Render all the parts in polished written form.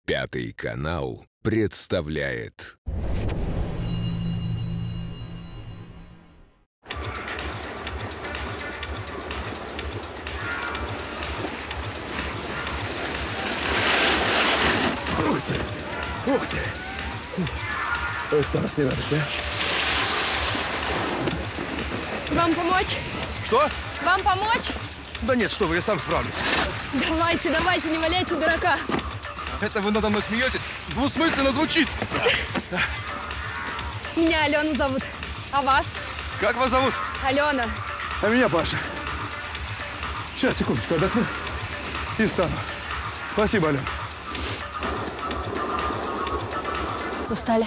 Пятый канал представляет. Ух ты! Ух ты! Скорость не надо, да? Вам помочь? Что? Вам помочь? Да нет, что вы, я сам справлюсь. Давайте, давайте, не валяйте дурака. Это вы надо мной смеетесь? Двусмысленно звучит. Меня Алена зовут. А вас? Как вас зовут? Алена. А меня Паша. Сейчас, секундочку, отдохну и встану. Спасибо, Алена. Устали?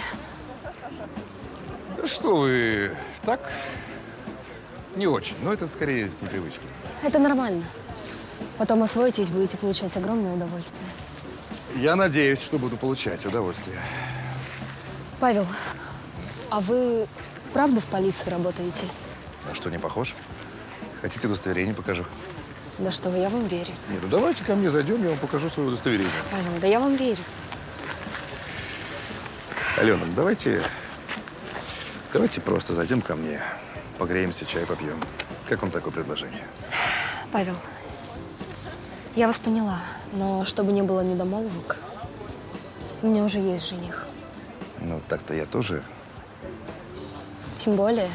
Да что вы, так, не очень. Но это скорее с непривычки. Это нормально. Потом освоитесь, будете получать огромное удовольствие. Я надеюсь, что буду получать удовольствие. Павел, а вы правда в полиции работаете? А что, не похож? Хотите удостоверение покажу? Да что вы, я вам верю. Нет, ну давайте ко мне зайдем, я вам покажу свое удостоверение. Павел, да я вам верю. Алена, давайте просто зайдем ко мне, погреемся, чай попьем. Как вам такое предложение? Павел, я вас поняла, но чтобы не было недомолвок, у меня уже есть жених. Ну, так-то я тоже. Тем более.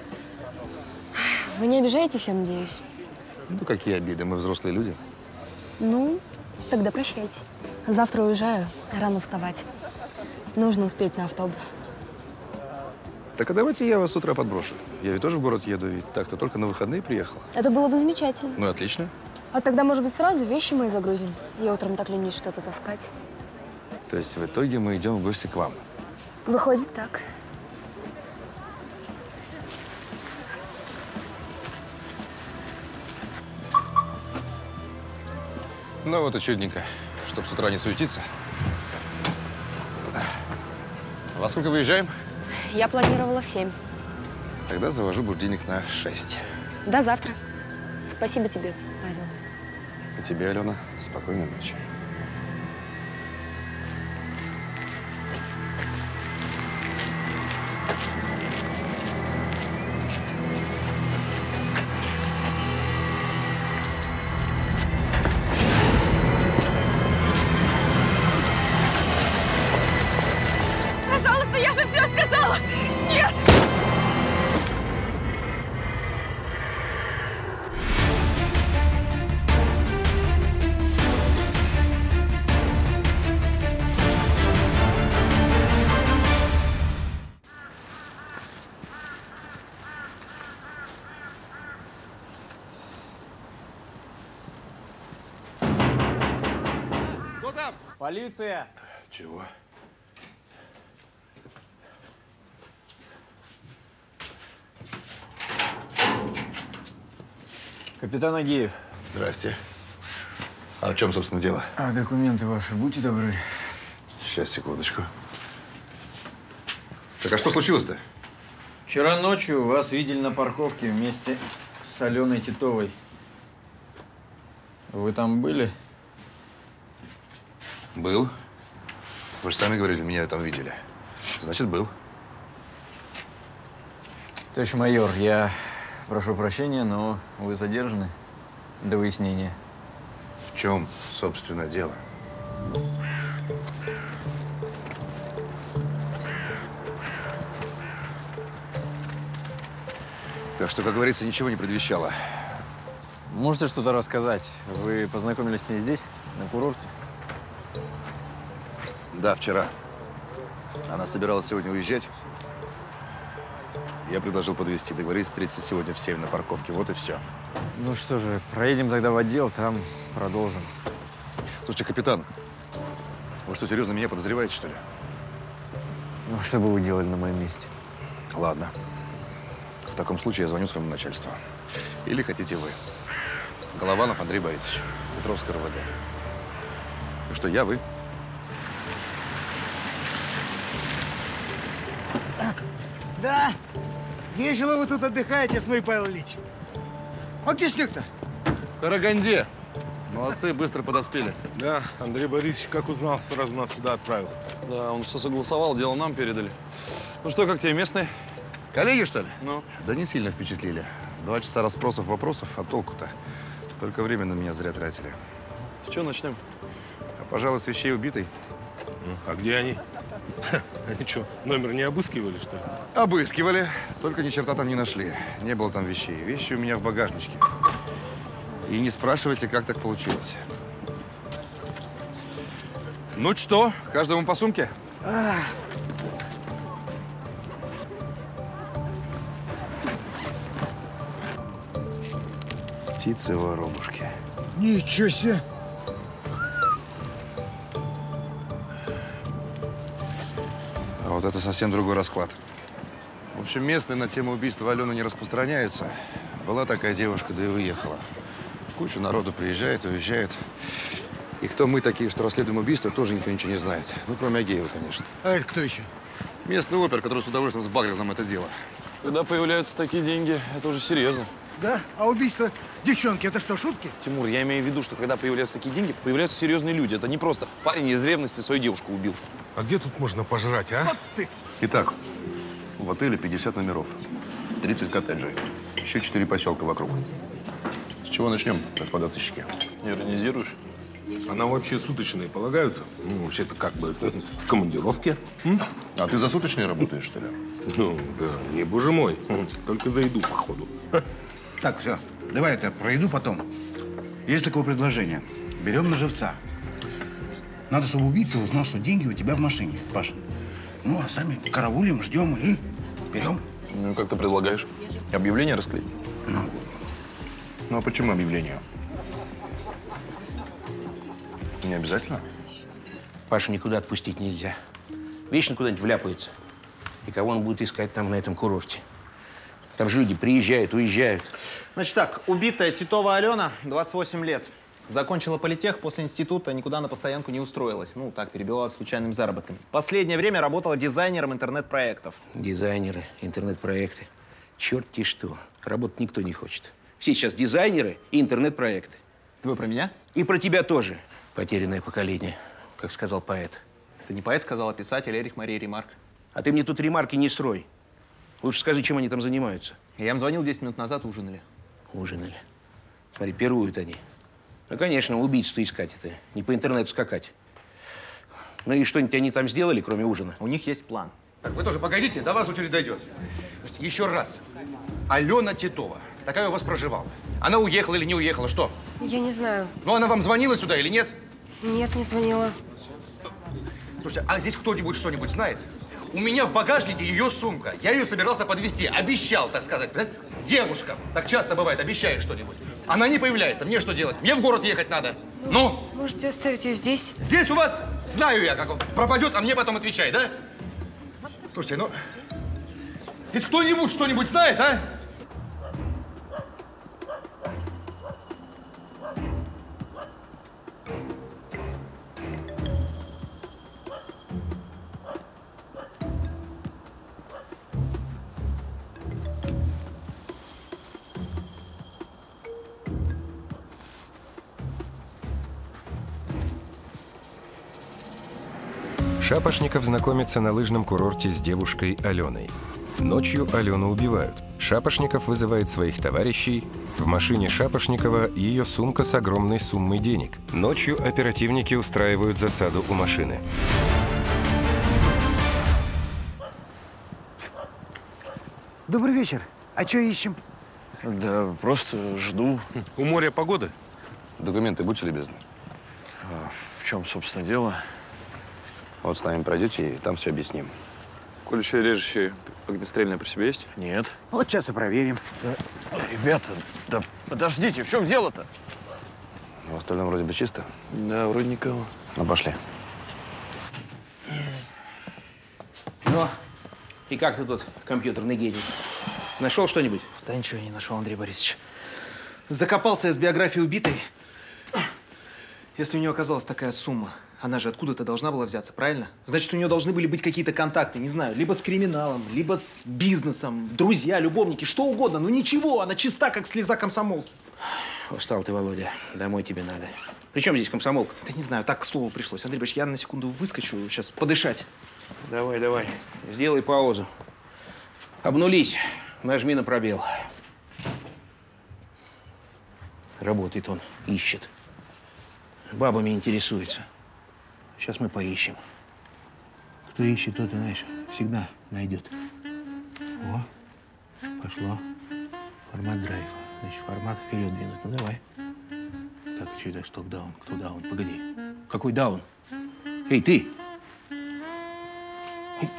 Вы не обижаетесь, я надеюсь? Ну, какие обиды, мы взрослые люди. Ну, тогда прощайте. Завтра уезжаю, рано вставать. Нужно успеть на автобус. Так а давайте я вас с утра подброшу. Я ведь тоже в город еду, ведь так-то только на выходные приехал. Это было бы замечательно. Ну, отлично. А тогда, может быть, сразу вещи мои загрузим? Я утром так ленюсь что-то таскать. То есть в итоге мы идем в гости к вам. Выходит так. Ну, вот и чудненько, чтоб с утра не суетиться. Во сколько выезжаем? Я планировала в 7. Тогда завожу будильник на 6. До завтра. Спасибо тебе, Павел. И тебе, Алена, спокойной ночи. Пожалуйста, я же все сказала! Нет! Кто там? Полиция! Чего? Капитан Агеев. Здрасте. А в чем, собственно, дело? А документы ваши, будьте добры. Сейчас, секундочку. Так, а что случилось-то? Вчера ночью вас видели на парковке вместе с Аленой Титовой. Вы там были? Был. Вы же сами говорили, меня там видели. Значит, был. Товарищ майор, я прошу прощения, но вы задержаны до выяснения. В чем, собственно, дело? Так что, как говорится, ничего не предвещало. Можете что-то рассказать? Вы познакомились с ней здесь, на курорте? Да, вчера. Она собиралась сегодня уезжать. Я предложил подвезти. Договорились встретиться сегодня в 7 на парковке. Вот и все. Ну что же, проедем тогда в отдел, там продолжим. Слушайте, капитан, вы что, серьезно меня подозреваете, что ли? Ну, что бы вы делали на моем месте? Ладно. В таком случае я звоню своему начальству. Или хотите вы. Голованов Андрей Борисович, Петровская РВД. Ну что, я, вы? Да, весело вы тут отдыхаете, смотри, Павел Ильич. А где снег-то? В Караганде. Молодцы, быстро подоспели. Да, Андрей Борисович, как узнал, сразу нас сюда отправил. Да, он все согласовал, дело нам передали. Ну что, как тебе местные? Коллеги, что ли? Ну? Да не сильно впечатлили. 2 часа расспросов, вопросов, а толку-то? Только время на меня зря тратили. С чего начнем? А, пожалуй, с вещей убитой. А где они? Они что, номер не обыскивали, что ли? Обыскивали, только ни черта там не нашли. Не было там вещей. Вещи у меня в багажничке. И не спрашивайте, как так получилось. Ну что, каждому по сумке? Птицы-воробушки. Ничего себе. А вот это совсем другой расклад. В общем, местные на тему убийства Алены не распространяются. Была такая девушка, да и уехала. Куча народу приезжает, уезжает. И кто мы такие, что расследуем убийство, тоже никто ничего не знает. Ну, кроме Агеева, конечно. А это кто еще? Местный опер, который с удовольствием сбагрил нам это дело. Когда появляются такие деньги, это уже серьезно. Да? А убийство девчонки, это что, шутки? Тимур, я имею в виду, что когда появляются такие деньги, появляются серьезные люди. Это не просто парень из ревности свою девушку убил. А где тут можно пожрать, а? Вот ты. Итак, в отеле 50 номеров, 30 коттеджей, еще 4 поселка вокруг. С чего начнем, господа сыщики? Не иронизируешь? А нам вообще суточные полагаются? Ну, вообще-то как бы в командировке. А ты за суточные работаешь, что ли? Ну, да, не, боже мой, только за еду, походу. Так, все. Давай это про еду потом. Есть такое предложение. Берем на живца. Надо, чтобы убийца узнал, что деньги у тебя в машине, Паша. Ну, а сами караулим, ждем и берем. Ну, как ты предлагаешь? Объявление расклеить? Ну, а почему объявление? Не обязательно? Пашу никуда отпустить нельзя. Вечно куда-нибудь вляпается. И кого он будет искать там, на этом курорте? Там же люди приезжают, уезжают. Значит так, убитая Титова Алена, 28 лет. Закончила политех, после института никуда на постоянку не устроилась. Ну, так, перебивалась случайными заработками. Последнее время работала дизайнером интернет-проектов. Дизайнеры, интернет-проекты. Черт-те что. Работать никто не хочет. Все сейчас дизайнеры и интернет-проекты. Вы про меня? И про тебя тоже. Потерянное поколение, как сказал поэт. Это не поэт сказал, а писатель Эрих Мария Ремарк. А ты мне тут ремарки не строй. Лучше скажи, чем они там занимаются. Я им звонил 10 минут назад, ужинали. Ужинали. Смотри, пируют они. Ну, конечно, убийцу-то искать это, не по интернету скакать. Ну и что-нибудь они там сделали, кроме ужина? У них есть план. Так, вы тоже погодите, до вас очередь дойдет. Еще раз. Алена Титова. Такая у вас проживала. Она уехала или не уехала? Что? Я не знаю. Ну, она вам звонила сюда или нет? Нет, не звонила. Слушайте, а здесь кто-нибудь что-нибудь знает? У меня в багажнике ее сумка. Я ее собирался подвезти. Обещал, так сказать. Девушка. Так часто бывает, обещаешь что-нибудь. Она не появляется. Мне что делать? Мне в город ехать надо. Ну? Можете оставить ее здесь? Здесь у вас? Знаю я, как он пропадет, а мне потом отвечай, да? Слушайте, ну... Здесь кто-нибудь что-нибудь знает, а? Шапошников знакомится на лыжном курорте с девушкой Аленой. Ночью Алену убивают. Шапошников вызывает своих товарищей. В машине Шапошникова ее сумка с огромной суммой денег. Ночью оперативники устраивают засаду у машины. Добрый вечер. А что ищем? Да просто жду. У моря погода? Документы будьте любезны. В чем, собственно, дело? Вот с нами пройдете, и там все объясним. Колющее, режущее, огнестрельное при себе есть? Нет. Вот сейчас и проверим. Ребята, да подождите, в чем дело-то? В остальном вроде бы чисто. Да, вроде никого. Ну, пошли. Ну, и как ты тут, компьютерный гений? Нашел что-нибудь? Да ничего я не нашел, Андрей Борисович. Закопался я с биографией убитой. Если у нее оказалась такая сумма, она же откуда-то должна была взяться, правильно? Значит, у нее должны были быть какие-то контакты, не знаю, либо с криминалом, либо с бизнесом, друзья, любовники, что угодно. Ну ничего, она чиста, как слеза комсомолки. Устал ты, Володя. Домой тебе надо. Причем здесь комсомолка? Да не знаю, так к слову пришлось. Андрей Борисович, я на секунду выскочу, сейчас подышать. Давай, давай. Сделай паузу. Обнулись. Нажми на пробел. Работает он, ищет. Бабами интересуется. Сейчас мы поищем. Кто ищет, тот, знаешь, всегда найдет. О, пошло. Формат драйв. Значит, формат вперед двинуть. Ну, давай. Так, что это? Стоп-даун. Кто даун? Погоди. Какой даун? Эй, ты! Эй.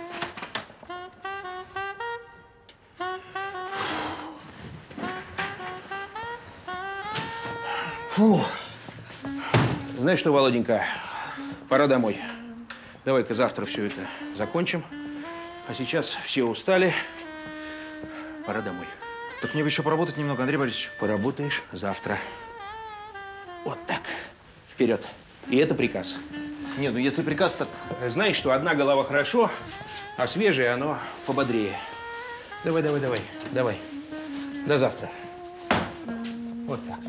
Фу. Знаешь что, Володенька, пора домой. Давай-ка завтра все это закончим. А сейчас все устали. Пора домой. Так мне бы еще поработать немного, Андрей Борисович. Поработаешь завтра. Вот так. Вперед. И это приказ. Не, ну если приказ, так… Знаешь, что одна голова хорошо, а свежее оно пободрее. Давай, давай, давай. Давай. До завтра. Вот так.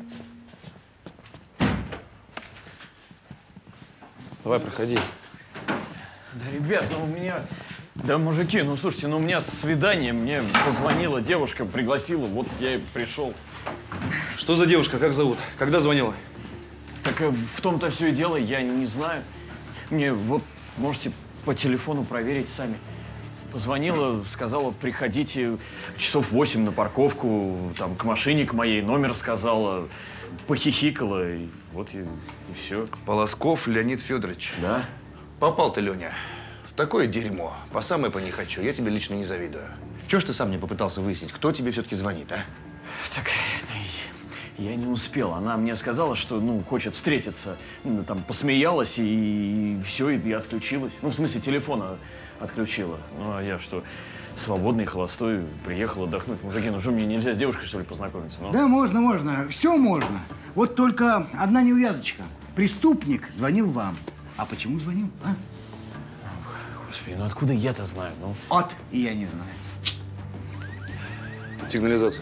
Давай, проходи. Да, ребят, ну у меня… Да, мужики, ну слушайте, ну у меня свидание, мне позвонила девушка, пригласила, вот я и пришел. Что за девушка, как зовут? Когда звонила? Так в том-то все и дело, я не знаю. Мне вот можете по телефону проверить сами. Позвонила, сказала, приходите часов 8 на парковку, там, к машине, к моей, номер сказала, похихикала, и вот и все. Полосков Леонид Федорович. Да? Попал ты, Леня, в такое дерьмо. По самое по не хочу. Я тебе лично не завидую. Чего ж ты сам не попытался выяснить, кто тебе все-таки звонит, а? Так, я не успел. Она мне сказала, что, ну, хочет встретиться. Ну, там, посмеялась и все, и отключилась. Ну, в смысле, телефона отключила. Ну, а я что, свободный, холостой, приехал отдохнуть. Мужики, ну что, мне нельзя с девушкой, что ли, познакомиться? Ну? Да, можно, можно. Все можно. Вот только одна неувязочка. Преступник звонил вам. А почему звонил, а? Господи, ну откуда я-то знаю, ну? Вот, и я не знаю. Сигнализация.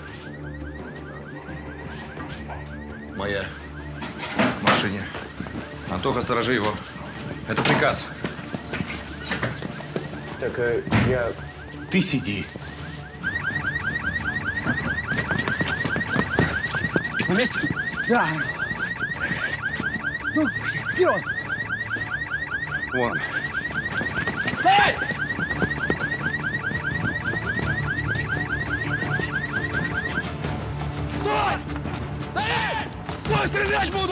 Моя. В машине. Антоха, сторожи его. Это приказ. Так, Ты сиди. На месте? Да. Ну, вперед! Вон. Эй! Стой! Стоять! Стой, стрелять буду!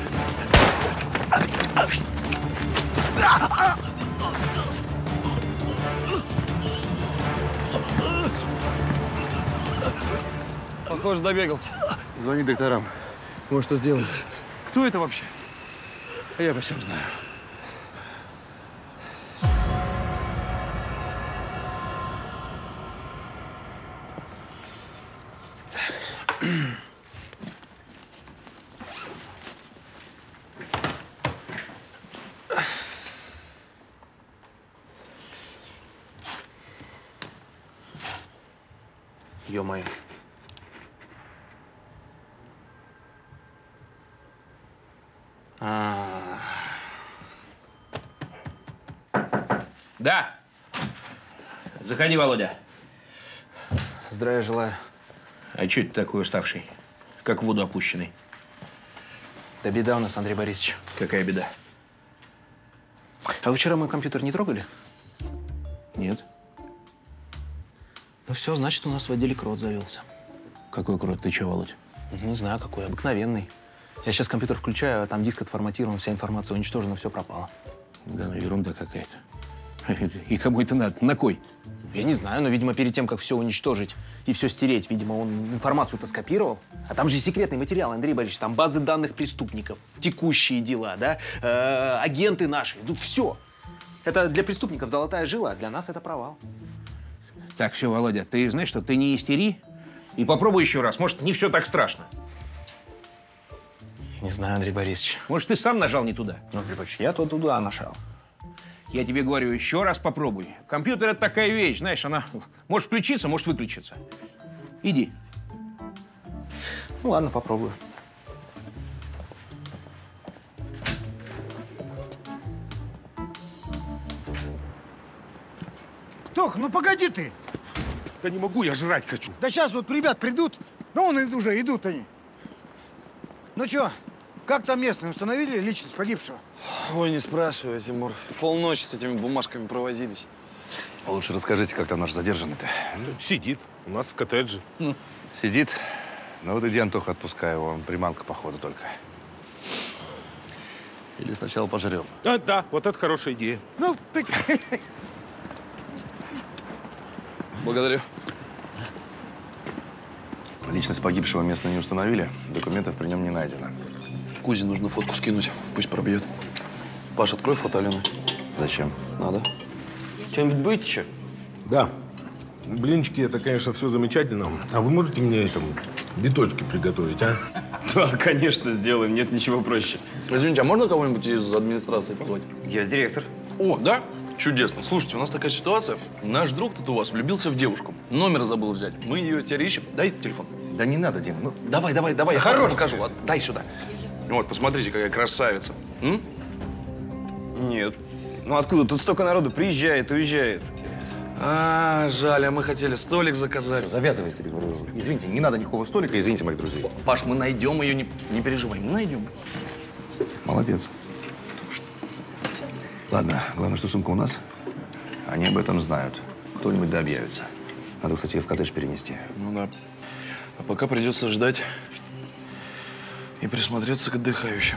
Похоже, добегался. Звони докторам. Может, что сделать? Кто это вообще? Я обо всем знаю. Ё-моё. Да. Заходи, Володя. Здравия желаю. А что ты такой уставший? Как в воду опущенный. Да беда у нас, Андрей Борисович. Какая беда? А вы вчера мой компьютер не трогали? Нет. Ну все, значит, у нас в отделе крот завелся. Какой крот? Ты что, Володь? Не знаю, какой. Обыкновенный. Я сейчас компьютер включаю, а там диск отформатирован, вся информация уничтожена, все пропало. Да ну, ерунда какая-то. И кому это надо? На кой? Я не знаю, но, видимо, перед тем, как все уничтожить и все стереть, видимо, он информацию-то скопировал. А там же секретный материал, Андрей Борисович, там базы данных преступников, текущие дела, да, агенты наши, тут все. Это для преступников золотая жила, а для нас это провал. Так, все, Володя, ты знаешь что, ты не истери и попробуй еще раз. Может, не все так страшно. Не знаю, Андрей Борисович. Может, ты сам нажал не туда? Ну, Андрей Борисович, я то туда нажал. Я тебе говорю, еще раз попробуй. Компьютер – это такая вещь, знаешь, она может включиться, может выключиться. Иди. Ну, ладно, попробую. Тох, ну погоди ты. Да не могу, я жрать хочу. Да сейчас вот ребят придут. Ну, вон уже идут они. Ну что, как там местные установили личность погибшего? Ой, не спрашивай, Тимур. Полночи с этими бумажками провозились. Лучше расскажите, как там наш задержанный-то. Сидит у нас в коттедже. Сидит? Ну вот иди, Антоха, отпускай его. Он приманка, походу, только. Или сначала пожрем. Да, вот это хорошая идея. Ну, ты... Благодарю. Личность погибшего местные не установили. Документов при нем не найдено. Кузе нужно фотку скинуть. Пусть пробьет. Паш, открой фото Алены. Зачем? Надо. Что-нибудь будете еще? Да. Блинчики, это, конечно, все замечательно. А вы можете мне биточки приготовить, а? Да, конечно, сделаем. Нет ничего проще. Извините, а можно кого-нибудь из администрации позвать? Я директор. О, да? Чудесно. Слушайте, у нас такая ситуация. Наш друг тут у вас влюбился в девушку. Номер забыл взять. Мы ее теперь ищем. Дай телефон. Да не надо, Дим. Ну, давай. Я хорош покажу. Дай сюда. Вот, посмотрите, какая красавица. Нет. Ну откуда? Тут столько народу приезжает, уезжает. А, жаль, а мы хотели столик заказать. Завязывайте, говорю. Извините, не надо никакого столика, извините моих друзей. Паш, мы найдем ее, не переживай, мы найдем. Молодец. Ладно, главное, что сумка у нас. Они об этом знают. Кто-нибудь да объявится. Надо, кстати, ее в коттедж перенести. Ну да. А пока придется ждать и присмотреться к отдыхающим.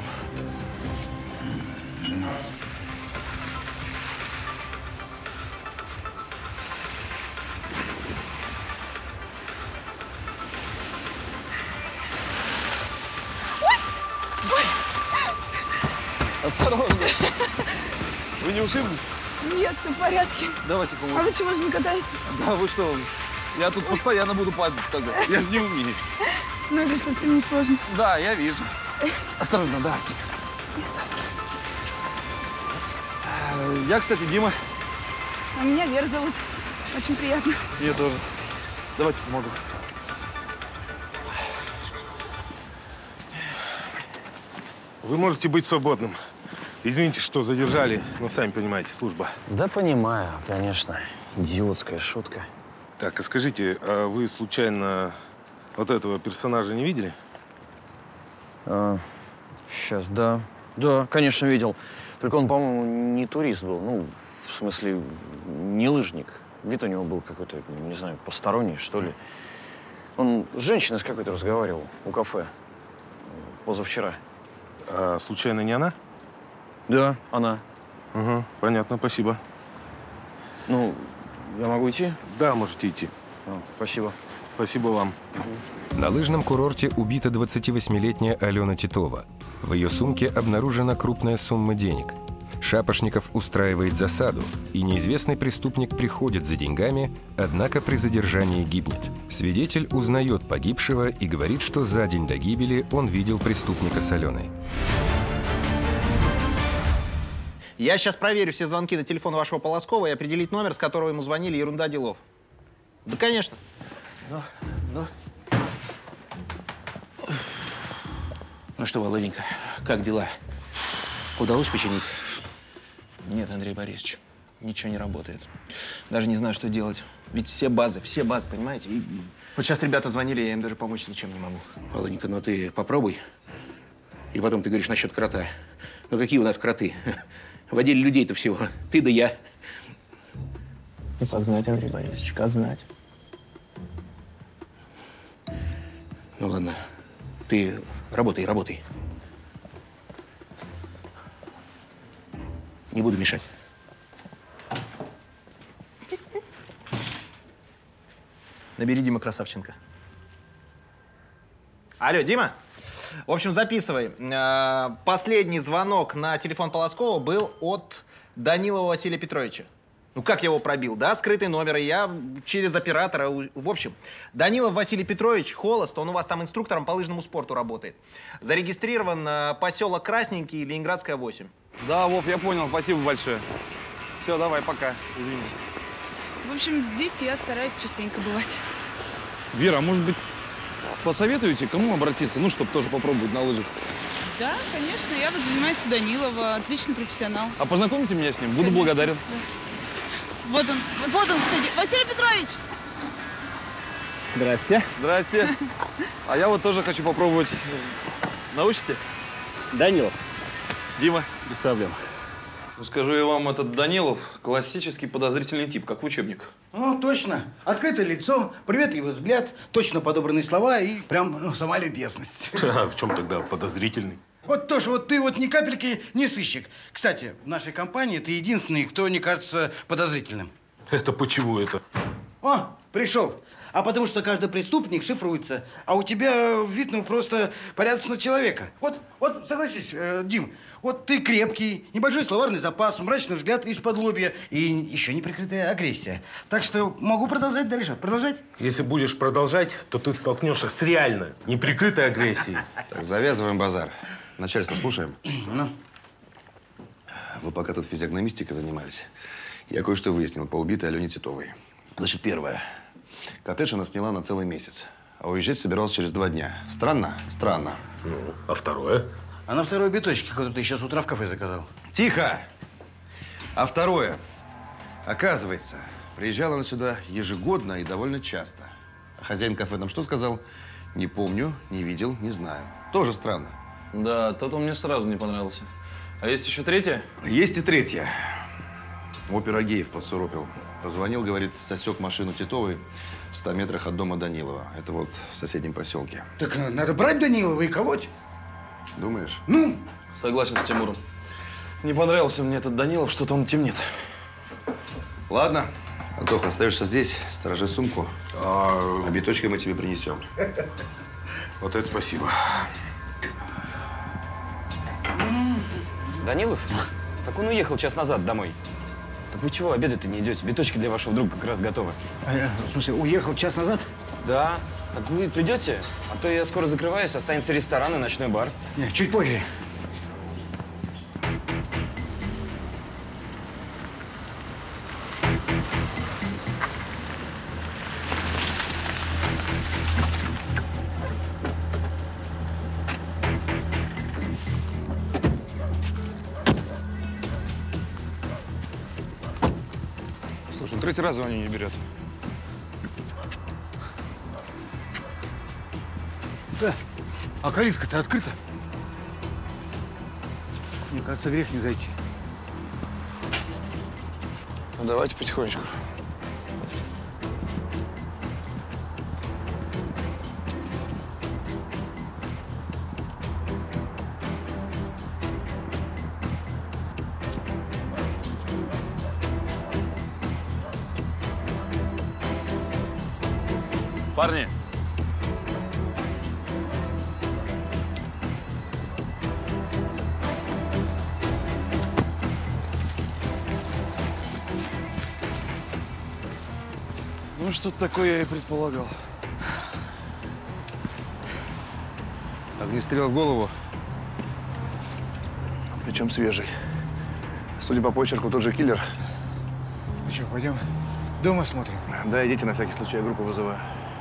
Осторожно. Вы не ушиблись? Нет, все в порядке. Давайте поможем. А вы чего же не катаетесь? Да вы что? Я тут постоянно буду падать тогда. Я же не умею. Ну, это совсем не сложно. Да, я вижу. Осторожно, давайте. Я, кстати, Дима. А меня Вера зовут. Очень приятно. Мне тоже. Давайте помогу. Вы можете быть свободным. Извините, что задержали, но сами понимаете, служба. Да понимаю, конечно. Идиотская шутка. Так, а скажите, а вы случайно вот этого персонажа не видели? Сейчас, да. Да, конечно, видел. Только он, по-моему, не турист был. Ну, в смысле, не лыжник. Вид у него был какой-то, не знаю, посторонний, что ли. Он с женщиной с какой-то разговаривал у кафе позавчера. А случайно не она? Да, она. Угу, понятно, спасибо. Ну, я могу идти? Да, можете идти. Спасибо. Спасибо вам. На лыжном курорте убита 28-летняя Алена Титова. В ее сумке обнаружена крупная сумма денег. Шапошников устраивает засаду, и неизвестный преступник приходит за деньгами, однако при задержании гибнет. Свидетель узнает погибшего и говорит, что за день до гибели он видел преступника с Аленой. Я сейчас проверю все звонки на телефон вашего Полоскова и определить номер, с которого ему звонили, ерунда делов. Да, конечно. Ну что, Володенька, как дела? Удалось починить? Нет, Андрей Борисович, ничего не работает. Даже не знаю, что делать. Ведь все базы, понимаете? Вот сейчас ребята звонили, я им даже помочь ничем не могу. Володенька, ну ты попробуй. И потом ты говоришь насчет крота. Ну какие у нас кроты? В отделе людей-то всего. Ты да я. Ну, как знать, Андрей Борисович, как знать. Ну ладно, ты работай. Не буду мешать. Набери Дима Красавченко. Алло, Дима? В общем, записывай. Последний звонок на телефон Полоскова был от Данилова Василия Петровича. Ну, как я его пробил, да? Скрытый номер, и я через оператора. В общем, Данилов Василий Петрович, холост, он у вас там инструктором по лыжному спорту работает. Зарегистрирован поселок Красненький, Ленинградская, 8. Да, Вов, я понял, спасибо большое. Все, давай, пока, извините. В общем, здесь я стараюсь частенько бывать. Вера, а может быть, посоветуете, кому обратиться, ну, чтобы тоже попробовать на лыжах? Да, конечно, я вот занимаюсь у Данилова, отличный профессионал. А познакомите меня с ним, буду Конечно, благодарен. да. Вот он, кстати. Василий Петрович! Здрасте. Здрасте. А я вот тоже хочу попробовать. Научите? Данилов. Дима. Без проблем. Ну, скажу я вам, этот Данилов классический подозрительный тип, как в учебниках. Ну, точно. Открытое лицо, приветливый взгляд, точно подобранные слова и прям сама любезность. А в чем тогда подозрительный? Вот тоже, вот ты вот ни капельки не сыщик. Кстати, в нашей компании ты единственный, кто не кажется подозрительным. Это почему это? О, пришел. А потому что каждый преступник шифруется. А у тебя вид, ну, просто порядочного человека. Вот согласись, Дим, вот ты крепкий, небольшой словарный запас, мрачный взгляд из-под лобья и еще не прикрытая агрессия. Так что могу продолжать дальше. Продолжать? Если будешь продолжать, то ты столкнешься с реально неприкрытой агрессией. Так, завязываем базар. Начальство слушаем. Ну? Вы пока тут физиогномистикой занимались, я кое-что выяснил по убитой Алене Титовой. Значит, первое. Коттедж она сняла на целый месяц, а уезжать собиралась через 2 дня. Странно? Странно. Ну, а второе? А на второй биточке, который ты сейчас с утра в кафе заказал. Тихо! А второе. Оказывается, приезжала она сюда ежегодно и довольно часто. А хозяин кафе там что сказал? Не помню, не видел, не знаю. Тоже странно. Да, тот он мне сразу не понравился. А есть еще третье? Есть и третье. Опер Агеев подсуропил. Позвонил, говорит, засек машину Титовой в 100 метрах от дома Данилова. Это вот в соседнем поселке. Так надо брать Данилова и колоть. Думаешь? Ну? Согласен с Тимуром. Не понравился мне этот Данилов, что-то он темнит. Ладно. Антоха, остаешься здесь, сторожи сумку. А биточки мы тебе принесем. Вот это спасибо. Данилов? Так он уехал час назад домой. Так вы чего обедать-то не идете? Биточки для вашего друга как раз готовы. В смысле, уехал час назад? Да. Так вы придете? А то я скоро закрываюсь, останется ресторан и ночной бар. Нет, чуть позже. Слушай, он 3-й раз звоню не берет. Да. А калитка-то открыта. Мне кажется, грех не зайти. Ну, давайте потихонечку. Парни. Ну, что-то такое я и предполагал. Огнестрел в голову. Причем свежий. Судя по почерку, тот же киллер. Ну что, пойдем дома смотрим? Да, идите, на всякий случай, я группу вызываю.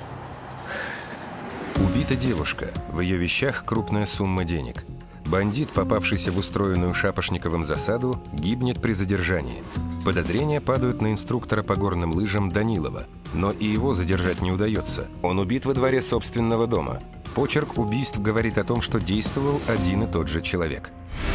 Убита девушка. В ее вещах крупная сумма денег. Бандит, попавшийся в устроенную Шапошниковым засаду, гибнет при задержании. Подозрения падают на инструктора по горным лыжам Данилова. Но и его задержать не удается. Он убит во дворе собственного дома. Почерк убийств говорит о том, что действовал один и тот же человек.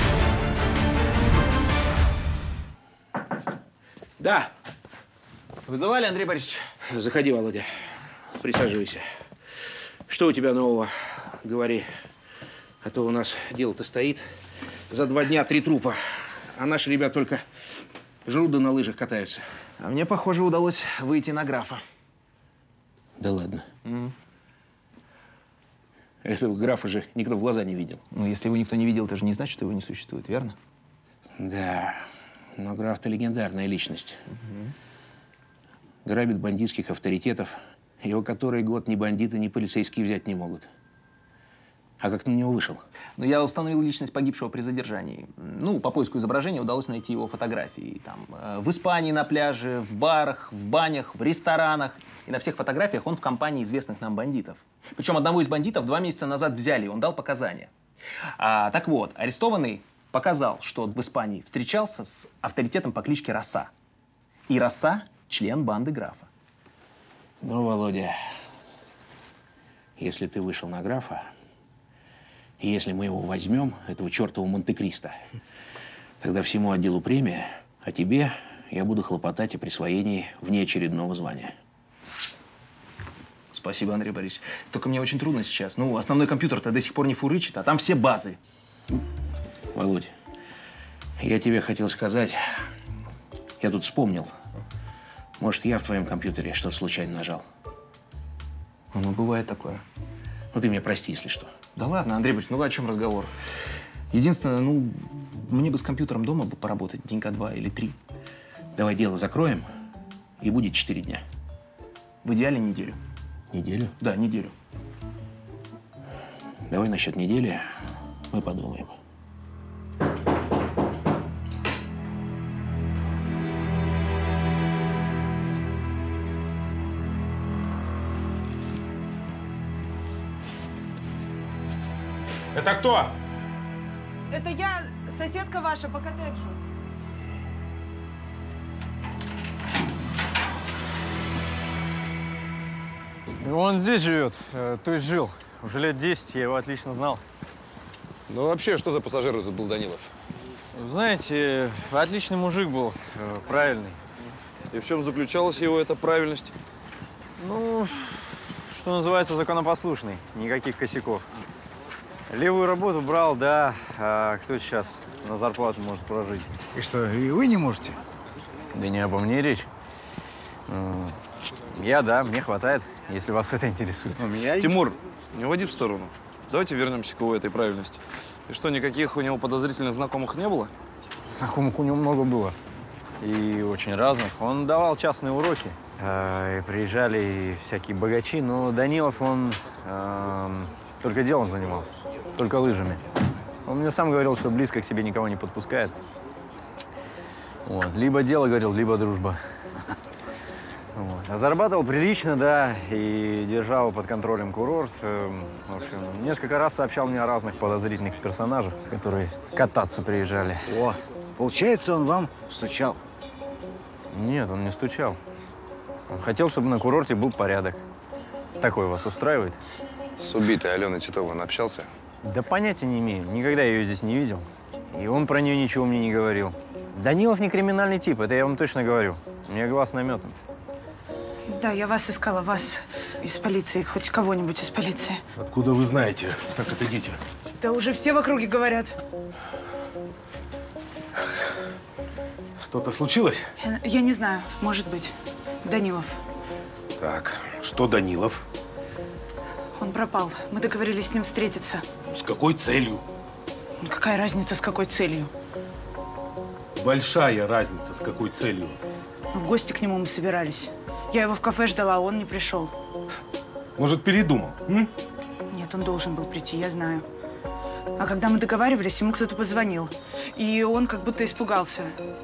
Да. Вызывали, Андрей Борисович? Заходи, Володя. Присаживайся. Что у тебя нового? Говори. А то у нас дело-то стоит. За 2 дня 3 трупа. А наши ребята только жрут да на лыжах катаются. А мне, похоже, удалось выйти на графа. Да ладно. Этого графа же никто в глаза не видел. Ну, если его никто не видел, это же не значит, что его не существует, верно? Да. Но граф-то легендарная личность. Грабит бандитских авторитетов. Его который год ни бандиты, ни полицейские взять не могут. А как ты на него вышел? Ну, я установил личность погибшего при задержании. Ну, по поиску изображения удалось найти его фотографии. Там, в Испании на пляже, в барах, в банях, в ресторанах. И на всех фотографиях он в компании известных нам бандитов. Причем одного из бандитов 2 месяца назад взяли, он дал показания. Так вот, арестованный показал, что в Испании встречался с авторитетом по кличке Роса. И Роса – член банды графа. Ну, Володя, если ты вышел на графа, и если мы его возьмем, этого чертова Монте-Кристо, тогда всему отделу премия, а тебе я буду хлопотать о присвоении внеочередного звания. Спасибо, Андрей Борисович. Только мне очень трудно сейчас. Ну, основной компьютер-то до сих пор не фурычит, а там все базы. Володя, я тебе хотел сказать, я тут вспомнил. Может, я в твоем компьютере что-то случайно нажал. Ну, бывает такое. Ну, ты меня прости, если что. Да ладно, Андрей Борисович, ну о чем разговор? Единственное, ну, мне бы с компьютером дома бы поработать денька 2 или 3. Давай дело закроем, и будет 4 дня. В идеале неделю. Неделю? Да, неделю. Давай насчет недели мы подумаем. Это кто? Это я, соседка ваша по коттеджу. Он здесь живет, то есть жил. Уже лет 10, я его отлично знал. Ну вообще, что за пассажир тут был Данилов? Знаете, отличный мужик был, правильный. И в чем заключалась его эта правильность? Ну, что называется, законопослушный, никаких косяков. Левую работу брал, да, а кто сейчас на зарплату может прожить? И что, и вы не можете? Да не обо мне речь. Я, да, мне хватает, если вас это интересует. Тимур, не уводи в сторону. Давайте вернемся к его этой правильности. И что, никаких у него подозрительных знакомых не было? Знакомых у него много было. И очень разных. Он давал частные уроки. И приезжали и всякие богачи. Но Данилов, он только делом занимался. Только лыжами. Он мне сам говорил, что близко к себе никого не подпускает. Вот. Либо дело, говорил, либо дружба. Вот. А зарабатывал прилично, да, и держал под контролем курорт. В общем, несколько раз сообщал мне о разных подозрительных персонажах, которые кататься приезжали. О, получается, он вам стучал? Нет, он не стучал. Он хотел, чтобы на курорте был порядок. Такой вас устраивает? С убитой Аленой Титовой он общался? Да понятия не имею. Никогда я ее здесь не видел. И он про нее ничего мне не говорил. Данилов не криминальный тип, это я вам точно говорю. Мне глаз наметан. Да, я вас искала, вас из полиции, хоть кого-нибудь из полиции. Откуда вы знаете? Так, отойдите. Да уже все в округе говорят. Что-то случилось? Я не знаю, может быть. Данилов. Так, что Данилов? Он пропал. Мы договорились с ним встретиться. С какой целью? Какая разница, с какой целью? Большая разница, с какой целью. В гости к нему мы собирались. Я его в кафе ждала, а он не пришел. Может, передумал? Нет, он должен был прийти, я знаю. А когда мы договаривались, ему кто-то позвонил. И он как будто испугался.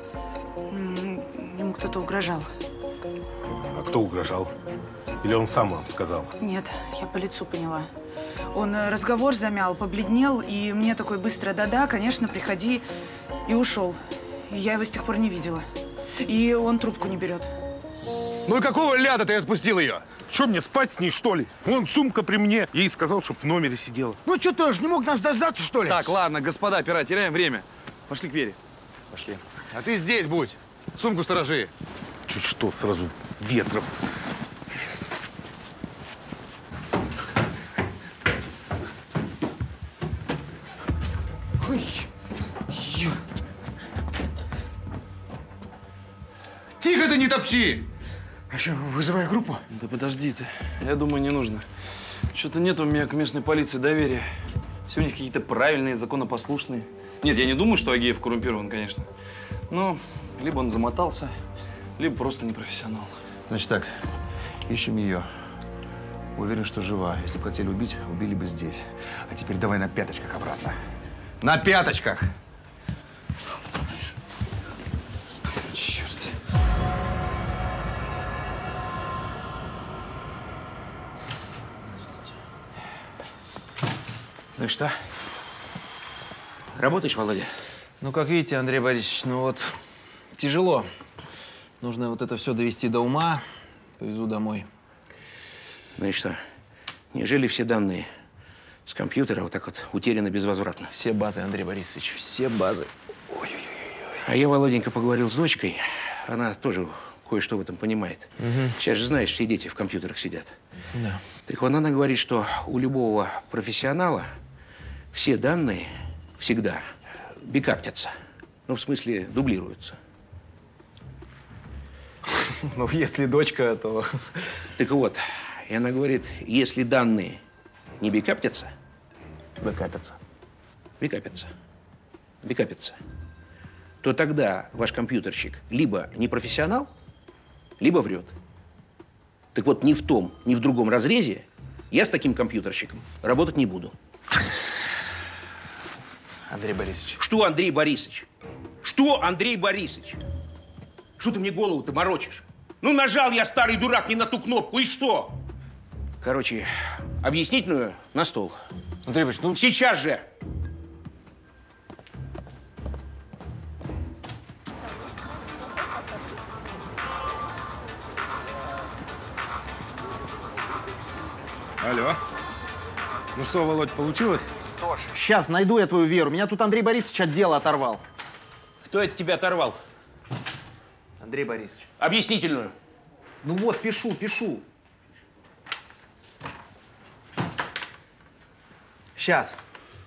Ему кто-то угрожал. А кто угрожал? Или он сам вам сказал? Нет, я по лицу поняла. Он разговор замял, побледнел, и мне такой быстро «да-да, конечно, приходи», и ушел. И я его с тех пор не видела. И он трубку не берет. Ну и какого ляда ты отпустил ее? Что, мне спать с ней, что ли? Вон, сумка при мне. Я ей сказал, чтобы в номере сидела. Ну что ты, не мог нас дождаться, что ли? Так, ладно, господа, пера, теряем время. Пошли к Вере. Пошли. А ты здесь будь. Сумку сторожи. Чуть что, сразу Ветров. Ой, Тихо ты, не топчи! А что, вызывай группу? Да подожди ты. Я думаю, не нужно. Что-то нет у меня к местной полиции доверия. Все у них какие-то правильные, законопослушные. Нет, я не думаю, что Агеев коррумпирован, конечно. Но либо он замотался, либо просто непрофессионал. Значит так, ищем ее. Уверен, что жива. Если бы хотели убить, убили бы здесь. А теперь давай на пяточках обратно. На пяточках! Черт. Ну и что? Работаешь, Володя? Ну, как видите, Андрей Борисович, ну вот тяжело. Нужно вот это все довести до ума. Повезу домой. Ну и что? Неужели все данные с компьютера вот так вот утеряны безвозвратно? Все базы, Андрей Борисович, все базы. А я, Володенька, поговорил с дочкой. Она тоже кое-что в этом понимает. Сейчас же знаешь, все дети в компьютерах сидят. Да. Так вот, она говорит, что у любого профессионала все данные всегда бэкаптятся. Ну, в смысле, дублируются. Ну, если дочка, то… Так вот, и она говорит, если данные не бэкаптятся… Бэкапятся. Бэкапятся. То тогда ваш компьютерщик либо не профессионал, либо врет. Так вот, ни в том, ни в другом разрезе я с таким компьютерщиком работать не буду. Андрей Борисович. Что, Андрей Борисович? Что, Андрей Борисович? Что ты мне голову-то морочишь? Ну, нажал я, старый дурак, не на ту кнопку, и что? Короче, объяснительную на стол. Андрей Борисович, ну… Сейчас же! Алло. Ну что, Володь, получилось? Тош, сейчас найду я твою Веру. Меня тут Андрей Борисович от дела оторвал. Кто это тебя оторвал? Андрей Борисович. Объяснительную. Ну вот, пишу. Сейчас.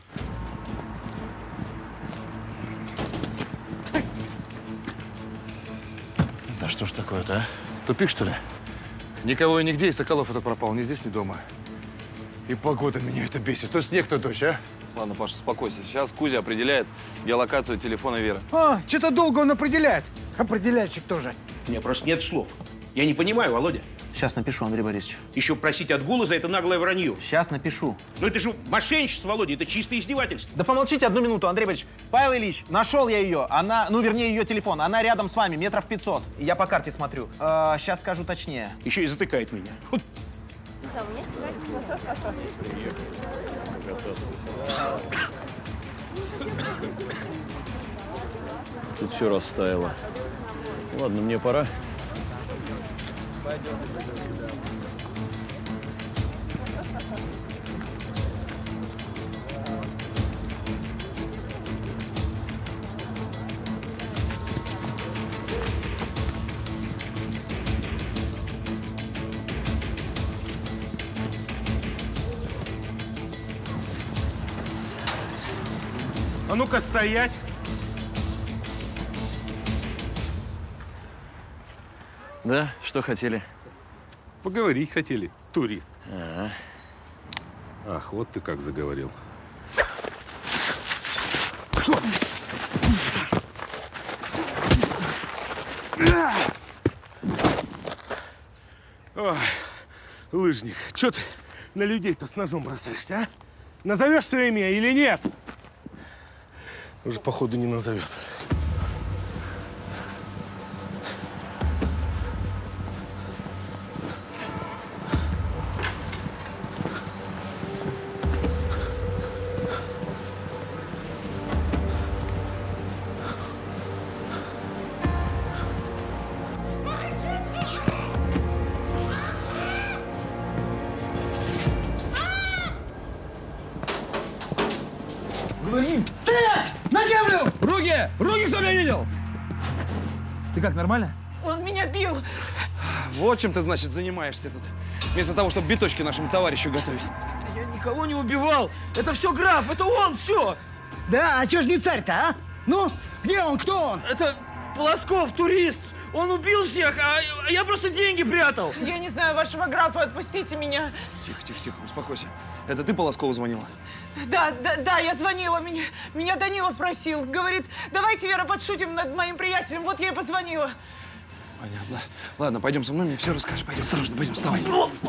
Да что ж такое-то, а? Тупик, что ли? Никого и нигде, и Соколов этот пропал. Ни здесь, ни дома. И погода меня это бесит. То снег, то дождь, а? Ладно, Паша, успокойся. Сейчас Кузя определяет геолокацию телефона Веры. А, что-то долго он определяет. Определяльщик тоже. У меня просто нет слов. Я не понимаю, Володя. Сейчас напишу, Андрей Борисович. Еще просить отгула за это наглое вранье. Сейчас напишу. Ну это же мошенничество, Володя, это чистое издевательство. Да помолчите одну минуту, Андрей Борисович. Павел Ильич, нашел я ее. Она, ну вернее ее телефон. Она рядом с вами, метров 500. Я по карте смотрю. Сейчас скажу точнее. Еще и затыкает меня. Тут все растаяло. Ладно, мне пора. А ну-ка стоять. Да, что хотели? Поговорить хотели, турист. А-а. Ах, вот ты как заговорил. Ой, лыжник, что ты на людей-то с ножом бросаешься, а? Назовешь свое имя или нет? Уже, походу, не назовет. Стрелять! На землю! Руки! Руки, чтобы я видел! Ты как, нормально? Он меня бил. Вот чем ты, значит, занимаешься тут. Вместо того, чтобы биточки нашему товарищу готовить. Я никого не убивал. Это все граф, это он, все. Да, а чё ж не царь-то, а? Ну, где он, кто он? Это Полосков, турист. Он убил всех, а я просто деньги прятал. Я не знаю вашего графа, отпустите меня. Тихо, успокойся. Это ты Полоскову звонила? Да, я звонила. Меня Данилов просил. Говорит, давайте, Вера, подшутим над моим приятелем. Вот я и позвонила. Понятно. Ладно, пойдем со мной, мне все расскажешь. Пойдем, осторожно, пойдем, вставай.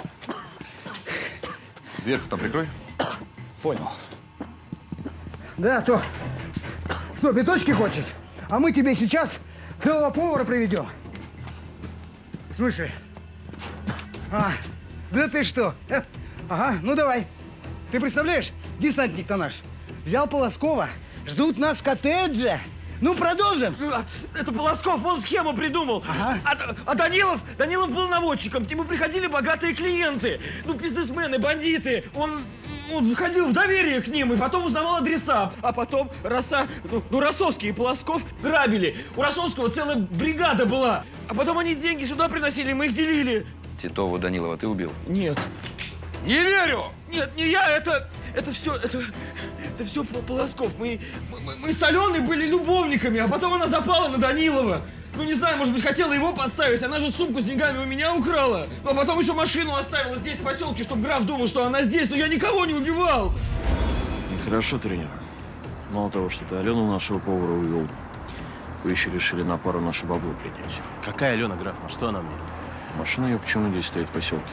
Дверь-то там прикрой. Понял. Да, то. Что, биточки хочешь? А мы тебе сейчас целого повара приведем. В смысле? А, да ты что? Ага, ну давай. Ты представляешь, десантник-то наш взял Полоскова, ждут нас в коттедже. Ну, продолжим. Это Полосков, он схему придумал. Ага. А Данилов был наводчиком. К нему приходили богатые клиенты. Ну, бизнесмены, бандиты. Он входил в доверие к ним и потом узнавал адреса. А потом Росовский и Полосков грабили. У Росовского целая бригада была. А потом они деньги сюда приносили, мы их делили. Титова Данилова ты убил? Нет. Не верю! Нет, не я, это все Полосков. Мы с Аленой были любовниками, а потом она запала на Данилова. Ну, не знаю, может быть, хотела его подставить. Она же сумку с деньгами у меня украла. Ну, а потом еще машину оставила здесь, в поселке, чтобы граф думал, что она здесь. Но я никого не убивал. Хорошо, тренер. Мало того, что ты Алену нашего повара увел, вы еще решили на пару наше бабло принять. Какая Алена, граф? На что она мне? Машина ее почему здесь стоит в поселке?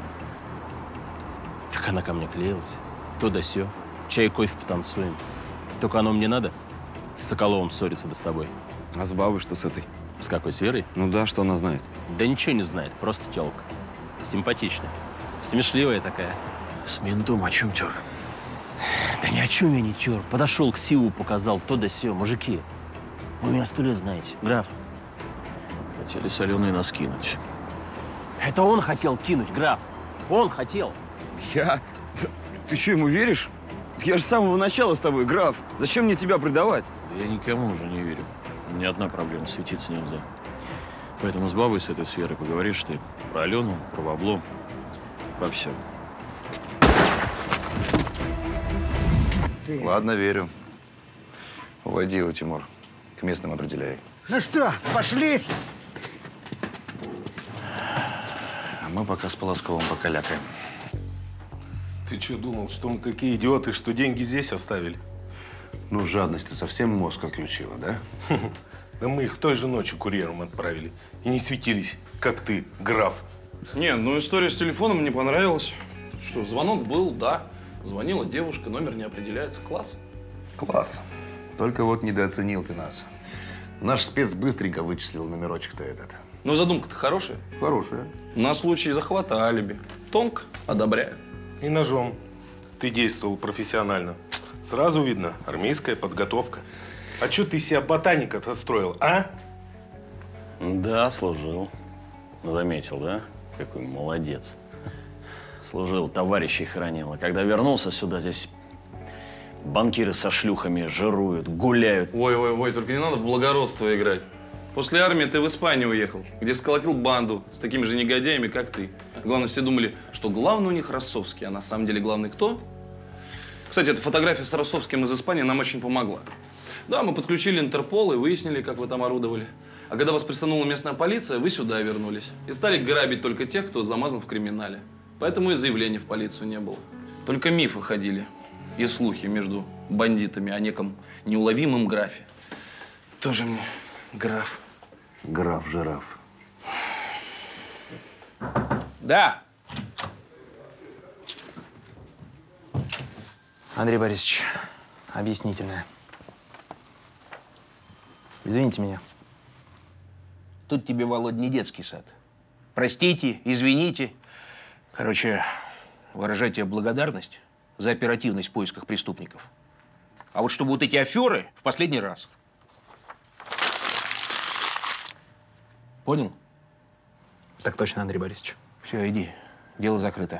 Так она ко мне клеилась. То да сё. Чай, кофе, потанцуем. Только оно мне надо? С Соколовым ссориться да с тобой. А с бабой что с этой? С какой, с Верой? Ну да, что она знает? Да ничего не знает, просто тёлка. Симпатичная. Смешливая такая. С ментом о чем тёр? Да ни о чем я не тёр. Подошел к Сиву, показал то да сё. Мужики, вы меня 100 лет знаете, граф. Хотели с Аленой нас кинуть. Это он хотел кинуть, граф. Он хотел. Я? Ты что, ему веришь? Я же с самого начала с тобой, граф. Зачем мне тебя предавать? Я никому уже не верю. Ни одна проблема, светиться нельзя. Поэтому с бабой с этой сферы поговоришь ты про Алену, про бабло, про все. Ладно, верю. Уводи его, Тимур. К местным определяй. Ну что, пошли? А мы пока с Полосковым покалякаем. Ты что, думал, что мы такие идиоты, что деньги здесь оставили? Ну, жадность-то совсем мозг отключила, да? Да мы их той же ночью курьером отправили. И не светились, как ты, граф. Не, ну история с телефоном мне понравилась. Что, звонок был, да. Звонила девушка, номер не определяется. Класс. Класс. Только вот недооценил ты нас. Наш спец быстренько вычислил номерочек-то этот. Но задумка-то хорошая. Хорошая. На случай захвата алиби. Тонко, одобряю. И ножом. Ты действовал профессионально. Сразу видно, армейская подготовка. А что ты себя ботаника-то строил, а? Да, служил. Заметил, да? Какой молодец. Служил, товарищей хранил. А когда вернулся сюда, здесь банкиры со шлюхами жируют, гуляют. Ой, только не надо в благородство играть. После армии ты в Испанию уехал, где сколотил банду с такими же негодяями, как ты. Главное, все думали, что главный у них Росовский, а на самом деле главный кто? Кстати, эта фотография с Росовским из Испании нам очень помогла. Да, мы подключили Интерпол и выяснили, как вы там орудовали. А когда вас прессанула местная полиция, вы сюда вернулись. И стали грабить только тех, кто замазан в криминале. Поэтому и заявлений в полицию не было. Только мифы ходили и слухи между бандитами о неком неуловимом графе. Тоже мне граф. Граф-жираф. Да. Андрей Борисович, объяснительное. Извините меня. Тут тебе, Володь, не детский сад. Простите, извините. Короче, выражать тебе благодарность за оперативность в поисках преступников. А вот чтобы вот эти аферы в последний раз. Понял? Так точно, Андрей Борисович. Все, иди. Дело закрыто.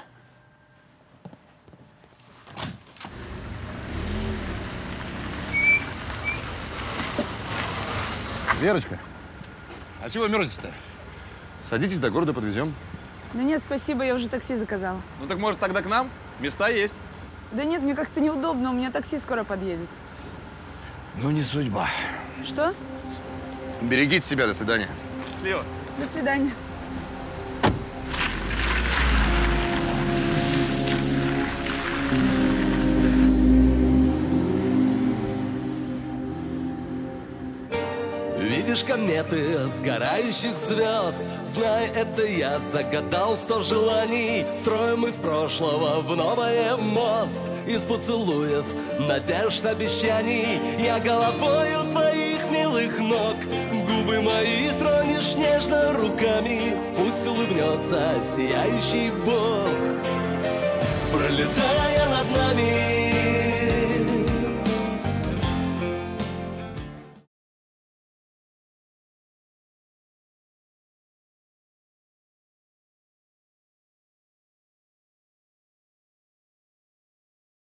Верочка, а чего мерзнете-то? Садитесь, до города подвезем. Да нет, спасибо, я уже такси заказала. Ну так может тогда к нам? Места есть. Да нет, мне как-то неудобно, у меня такси скоро подъедет. Ну не судьба. Что? Берегите себя, до свидания. Счастливо. До свидания. Видишь кометы сгорающих звезд, знай, это я загадал 100 желаний. Строим из прошлого в новое мост, из поцелуев, надежд, обещаний. Я головою твоих милых ног, губы мои тронешь нежно руками. Пусть улыбнется сияющий Бог, пролетая над нами.